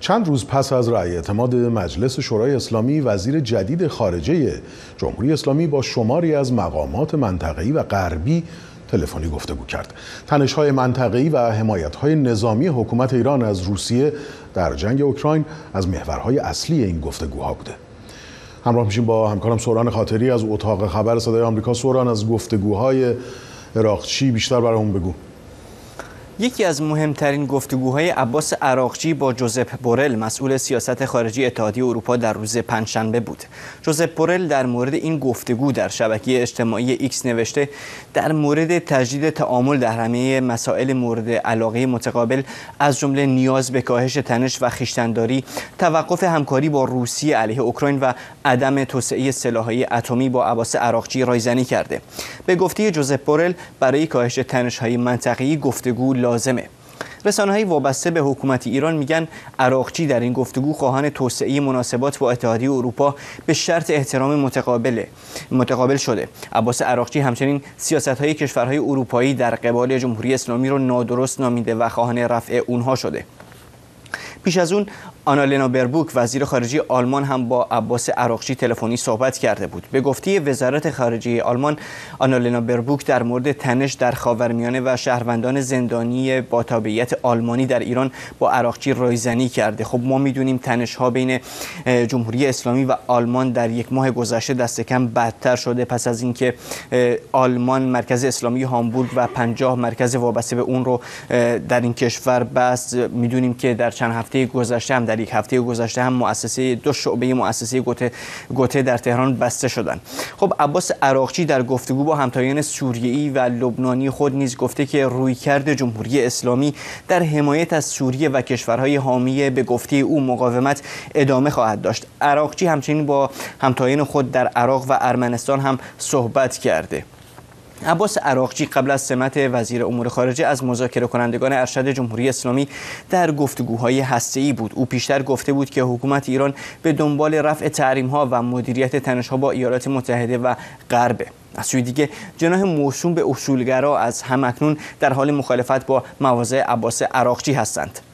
چند روز پس از رأی اعتماد مجلس شورای اسلامی، وزیر جدید خارجه جمهوری اسلامی با شماری از مقامات منطقه‌ای و غربی تلفنی گفتگو کرد. تنش‌های منطقه‌ای و حمایت‌های نظامی حکومت ایران از روسیه در جنگ اوکراین از محورهای اصلی این گفتگوها بوده. همراه میشیم با همکارم سوران خاطری از اتاق خبر صدای آمریکا. سوران، از گفتگوهای عراقچی بیشتر برامون بگو. یکی از مهمترین گفتگوهای عباس عراقچی با جوزپ بورل، مسئول سیاست خارجی اتحادیه اروپا، در روز پنجشنبه بود. جوزپ بورل در مورد این گفتگو در شبکه اجتماعی ایکس نوشته در مورد تجدید تعامل در همه مسائل مورد علاقه متقابل، از جمله نیاز به کاهش تنش و خویشتن‌داری، توقف همکاری با روسیه علیه اوکراین و عدم توسعه سلاح‌های اتمی، با عباس عراقچی رایزنی کرده. به گفته جوزپ بورل، برای کاهش تنش‌های منطقه‌ای گفتگو لازمه. رسانه‌های وابسته به حکومت ایران میگن عراقچی در این گفتگو خواهان توسعه مناسبات با اتحادیه اروپا به شرط احترام متقابل شده. عباس عراقچی همچنین سیاست‌های کشورهای اروپایی در قبال جمهوری اسلامی رو نادرست نامیده و خواهان رفع اونها شده. پیش از اون آنالنا بربوک، وزیر خارجه آلمان، هم با عباس عراقچی تلفنی صحبت کرده بود. به گفته وزارت خارجه آلمان، آنالنا بربوک در مورد تنش در خاورمیانه و شهروندان زندانی با تابعیت آلمانی در ایران با عراقچی رایزنی کرده. خب ما میدونیم تنش‌ها بین جمهوری اسلامی و آلمان در یک ماه گذشته دست کم بدتر شده پس از اینکه آلمان مرکز اسلامی هامبورگ و 50 مرکز وابسته به اون رو در این کشور بست. میدونیم که در چند هفته گذشته هم، در یک هفته گذشته هم، دو شعبه مؤسسه گوته در تهران بسته شدند. خب عباس عراقچی در گفتگو با همتایان سوریه‌ای و لبنانی خود نیز گفته که رویکرد جمهوری اسلامی در حمایت از سوریه و کشورهای حامی به گفته او مقاومت ادامه خواهد داشت. عراقچی همچنین با همتایان خود در عراق و ارمنستان هم صحبت کرده. عباس عراقچی قبل از سمت وزیر امور خارجه از مذاکره کنندگان ارشد جمهوری اسلامی در گفتگوهای هسته‌ای بود. او پیشتر گفته بود که حکومت ایران به دنبال رفع تحریم‌ها و مدیریت تنش‌ها با ایالات متحده و غرب. از سوی دیگه جناح موسوم به اصولگرا از همکنون در حال مخالفت با مواضع عباس عراقچی هستند.